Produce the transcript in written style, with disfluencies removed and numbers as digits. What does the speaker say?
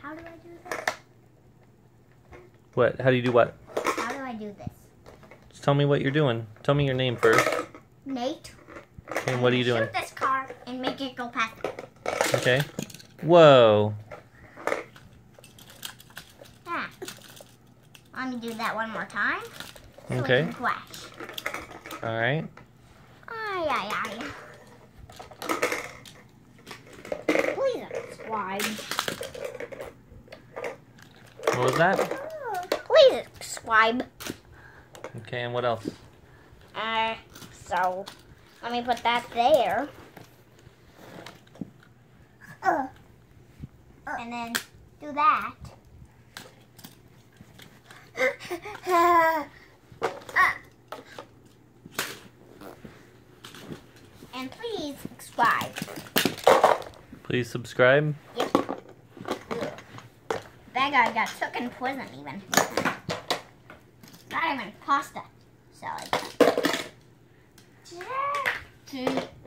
How do I do this? What? How do you do what? How do I do this? Just tell me what you're doing. Tell me your name first. Nate. And what are you doing? Shoot this car and make it go past. Okay. Whoa. Ah. Let me do that one more time. So Okay. we can crash. All right. Ay, ay, ay. Please subscribe. What was that? Please subscribe. Okay, and what else? So let me put that there. And then do that. And please subscribe. Please subscribe. Yep. That guy got took in prison even. Not even pasta salad.